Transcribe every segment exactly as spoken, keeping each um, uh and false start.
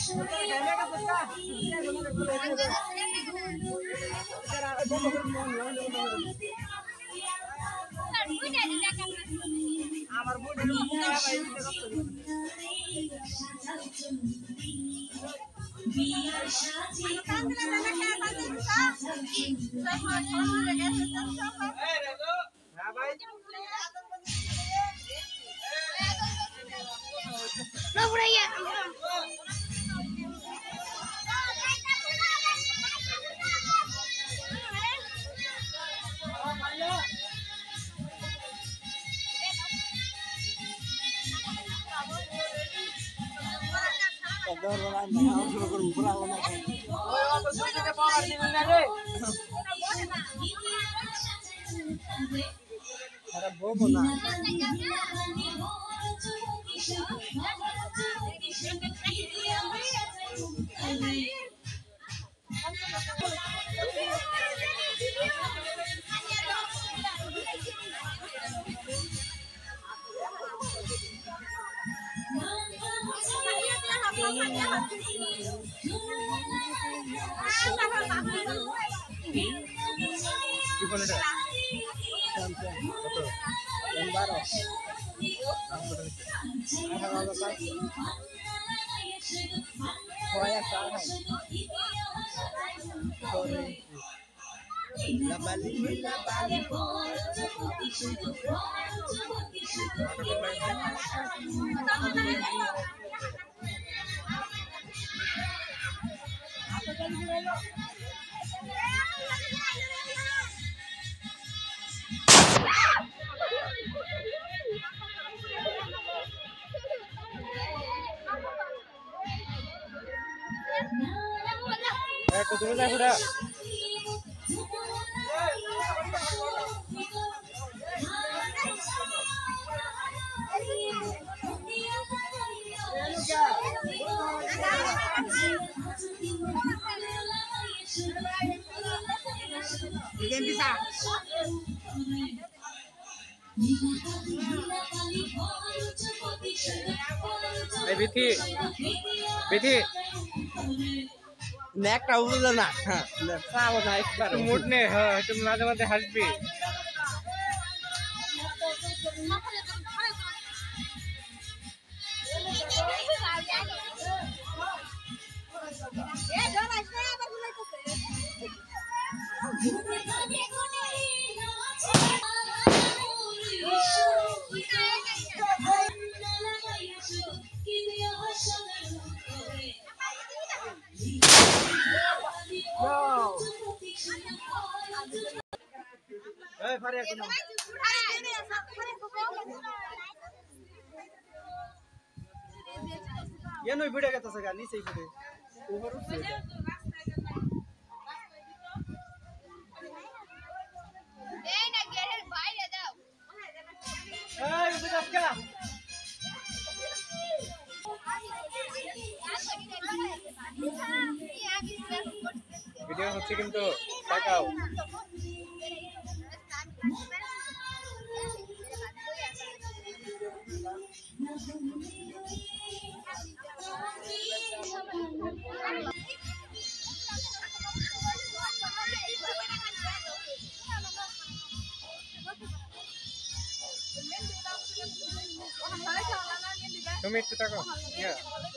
আমার বোনের বিয়ার সাথে La Bali, la Bali, eh, tu dulu lah sudah. Bikin bisa. Eh, Biti, Biti, neck tahu dulu nak, sama naik bar. Mood nih, ha, itu mana mana hasbi. Eh, Farid aku nak. ये नो video का तो सगा नहीं सही video over उठ गया ए ना गेरे भाई ले दाओ ए ये बस का वीडियो হচ্ছে কিন্তু তাকাও তুমি একটু তাকাও ইয়া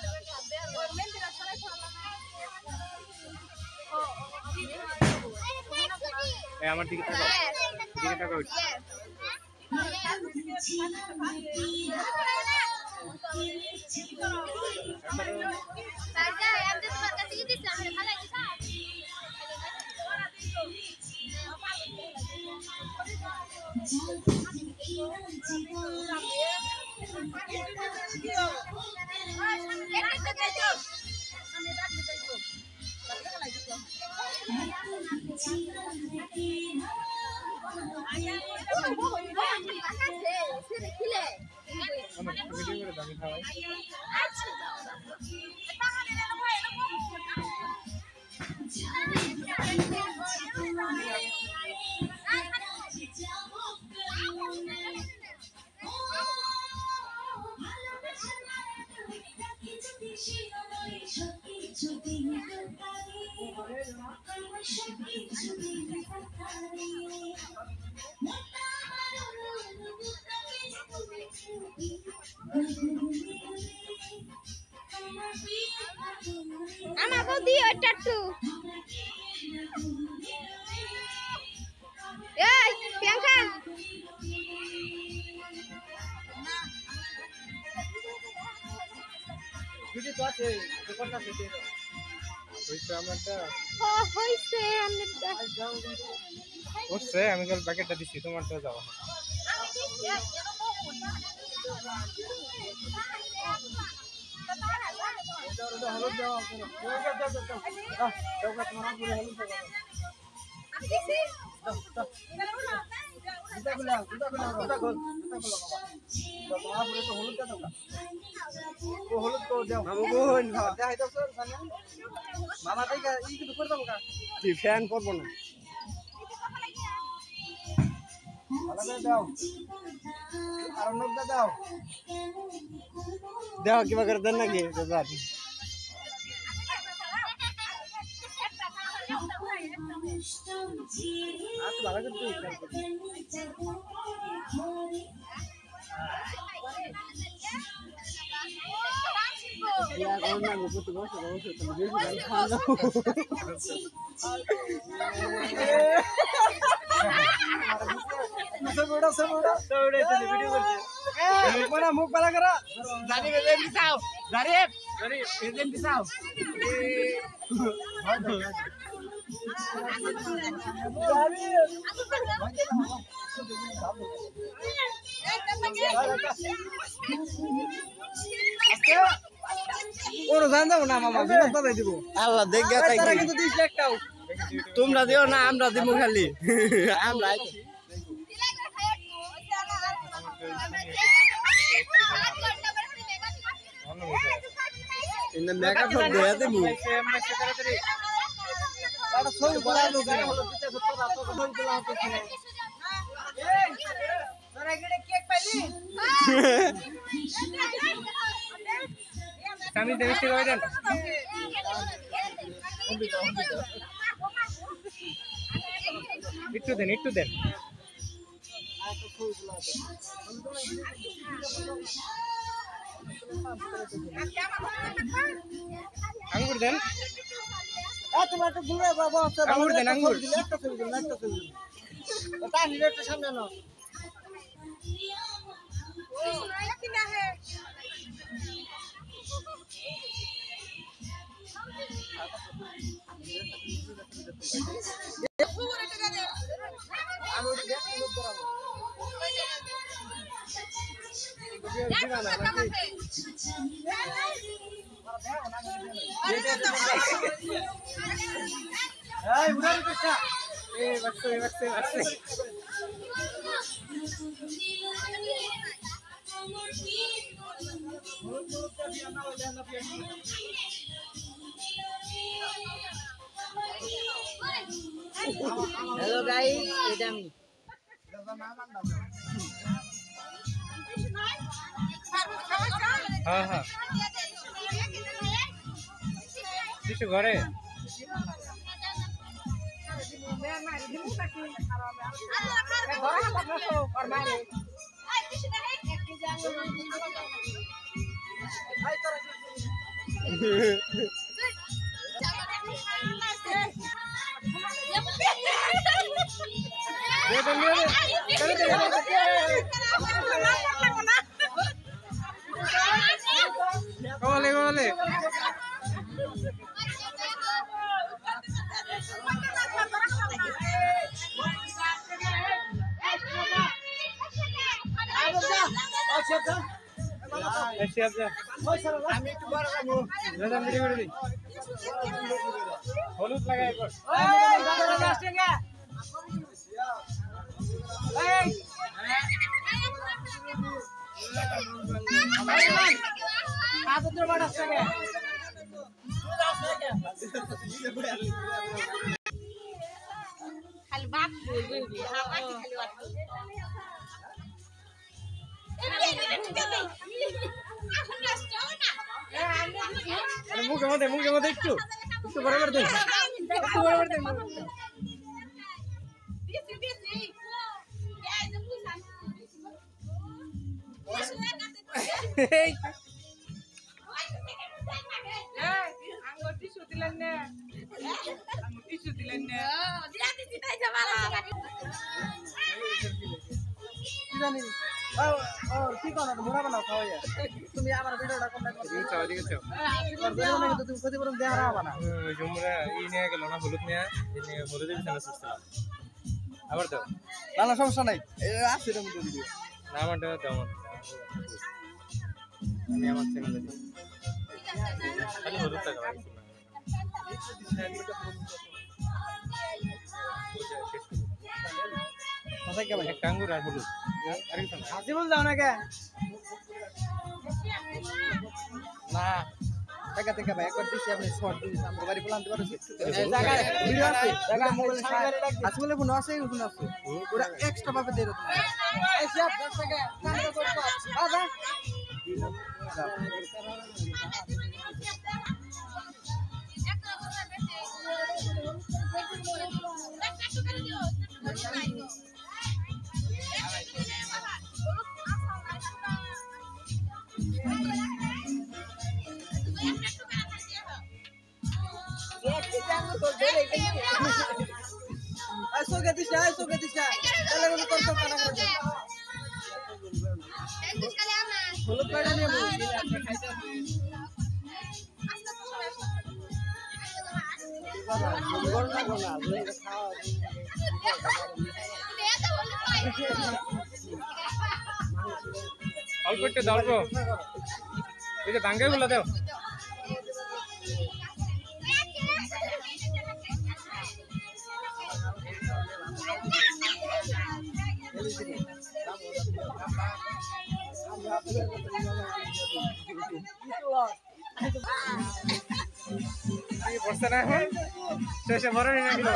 এ আমার দিকে তাকাও দিকে তাকাও আমার বৌদি ওইটা একটু এই প্রিয়াঙ্কা ভিডিও তো আছে রেকর্ড আছে তো হইছে আমারটা ও হইছে আমারটা হচ্ছে আমি কাল প্যাকেটটা দিছি তোমারটা যাও হলুদ দাও দাও দাও তোমার পুরো হলুদ দাও আমি দিছি গুটা গুলা গুটা গুলা গুটা গুলা তোমার পুরো তো হলুদ দাও ও হলুদ তো দাও মামু বোন খাওয়া দেখাই দাও স্যার সামনে মামা দেই ই কি করে দাও কা কি ফ্যান করব না ভালো দাও আর নব্বই দাও দাও কিবা করে দেন নাকি দাদা আজ ভালো করে তুই ইয়া কোন না গোপত বসে বসে তুমি বেশি খাওয়া দাও সবড়া সবড়া সবড়া তুমি ভিডিও করছে এই কোনা মুখ বালা করা জানি বেদেন দিছাও জারি জারি বেদেন দিছাও ওর জান দাও না মামা বিপদ বাই দিব আল্লাহ দেখ গা তাই কিন্তু দিস একটাও তোমরা দিও না আমরা দিমু খালি আমরা ইন মেগা ফট দেয়া দিমু এটা সই বলা লো দিতে সত্তর রাত তো সই বলা হচ্ছে এই তোরা এখানে কেক পাইলি আমি দেশে কই দেন একটু দেন একটু দেন আঙ্গুর দেন এ তোমার একটা গুলো বাবা আছে আঙ্গুর দেন আঙ্গুর দিলে একটা ছবি দিন একটা ছবি দিন এটা নিরেটে সামনে নাও ওই শোনা কি না হে আঙ্গুর দেন আঙ্গুর ধরাবো এই উড়ার কষ্ট এই বাচ্চা এই বাচ্চা বাচ্চা হ্যালো গাইস এটা আমি হ্যাঁ হ্যাঁ কিছু ঘরে Boleh, boleh. Siap, siap. Kami itu baru kamu. Jangan beri beri. Holut lagi ekor. Hey. Apa tu bada saja? Hal bab bol bol. Apa sih hal bab? মুখ আমাদের মুখ আমাদের একটু একটু বরাবর দেন জানি ও ও ঠিক না মোরা বানাও খাওয়া যায় তুমি আমার ভিডিওটা কন্টাক্ট করো দিকে চাও দিকে চাও আর বেরো না কিন্তু তুমি ক্ষতিপূরণ দেয়া হারা না ওই জুমরা ই নিয়ে গেল না হলুদ নিয়ে এই নিয়ে হলুদের বিছানা সুস্থলা আবার দাও না সমস্যা নাই আছে এর মধ্যে ভিডিও না আমারটা দাও আমি আমার চ্যানেলে দিই খালি হলুদ টাকা ভাই কথা কি ভাই একটা আঙ্গুর আর হলুদ আর কিছু না হাসি বল দাও না কে না টাকা টাকা ভাই একবার দিছি আপনি শর্ট দিন আমরা বাড়ি প্ল্যান দিতে পারছি জায়গা ভিডিও আছে জায়গা মোবাইল হাসি বলে ফোন আছে ফোন আছে ওরা এক্সট্রা ভাবে দেই তুমি এই সব দশ টাকা কাম করতে বাবা Ayo ke disha, ayo ke disha. Dale uno corto para que. Holo pada niye bol. অল্প একটু দাও অল্প এই যে ভাঙ্গে গুলো দাও এই বর্ষা না হয় শেষে বড় নিয়ে গেল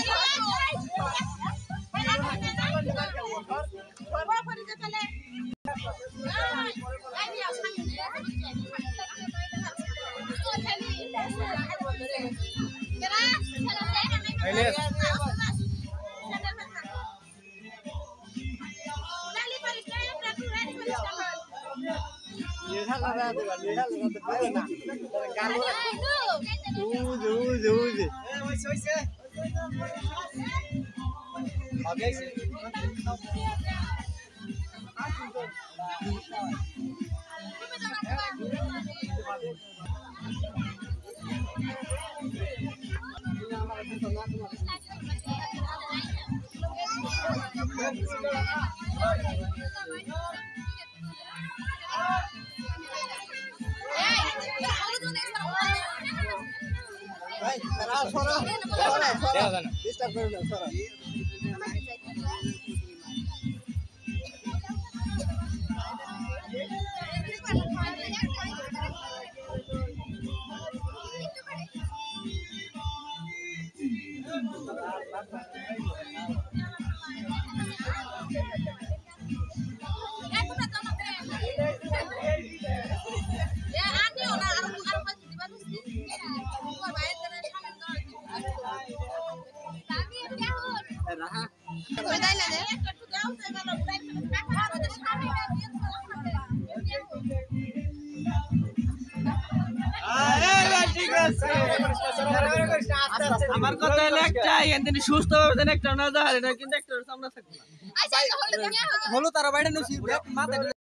আমার কথা হলো একটাই এদিন সুস্থ ভাবে দেন একটা না যায় না কিন্তু একটা সামনে থাকবে না হলো তারা বাইরে নসি মাথা